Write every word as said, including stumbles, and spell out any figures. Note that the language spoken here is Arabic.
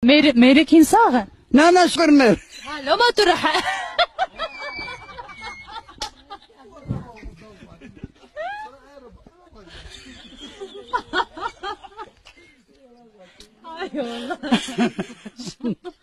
مير ميري كين ساغن نا نشكر مير لو ما تروح اي والله